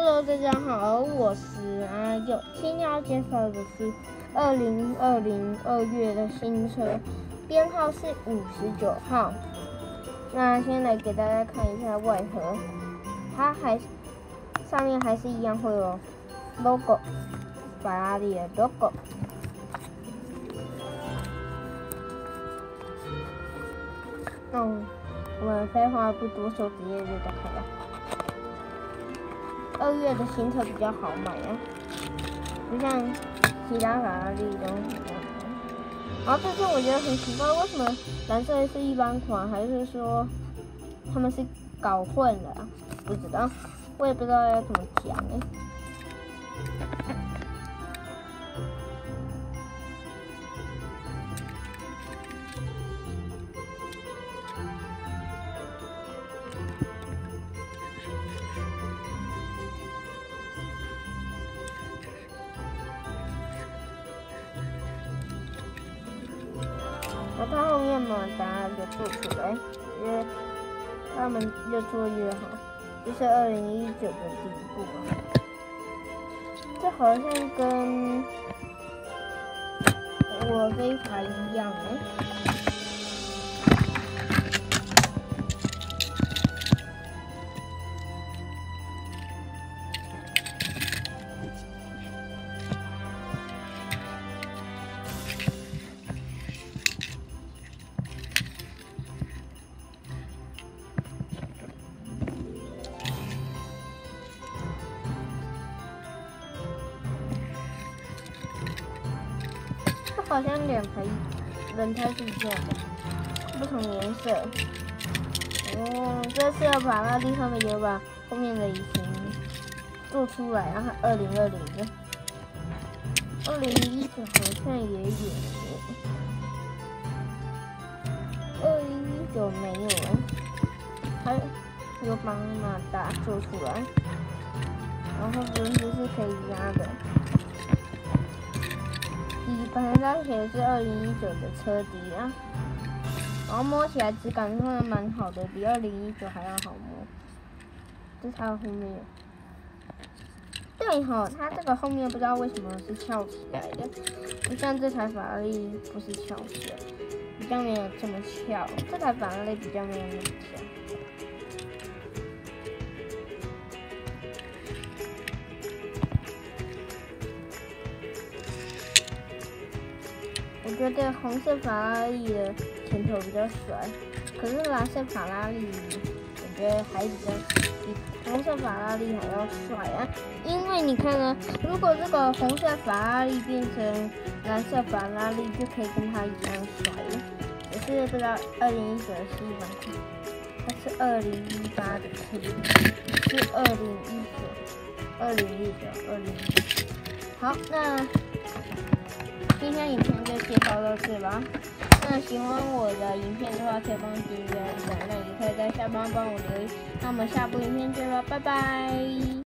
Hello， 大家好，我是阿佑。今天要介绍的是2020 2月的新车，编号是59号。那先来给大家看一下外盒，它上面还是一样会有 logo， 法拉利的 logo。我们废话不多说，直接就打开了。2月的新车比较好买啊，不像其他法拉利都很贵。然后这次我觉得很奇怪，为什么蓝色是一般款，还是说他们是搞混了啊？不知道，我也不知道要怎么讲然后它后面马达就做出来，因为他们越做越好。这是2019的第一部啊，这好像跟我这一台一样好像两台轮胎是一样的，不同颜色。这次法拉利他们也把后面的引擎做出来，然后2020的，2019好像也有，2019没有还有把马达做出来，然后轮子是可以压的。底盘它写的是2019的车底啊，然后摸起来质感真的蛮好的，比2019还要好摸。这是它的后面，对吼，它这个后面不知道为什么是翘起来的，不像这台法拉利不是翘起来，比较没有这么翘，这台法拉利比较没有那么翘。我觉得红色法拉利的前头比较帅，可是蓝色法拉利我觉得还比较比红色法拉利还要帅啊！因为你看呢，如果这个红色法拉利变成蓝色法拉利，就可以跟它一样帅了。可是不知道2019是一般款，它是2018的车，是2019。好，那今天影片就介绍到这吧。那喜欢我的影片的话，可以帮订阅、点赞，也可以在下方帮我留言。那我们下部影片见吧，拜拜。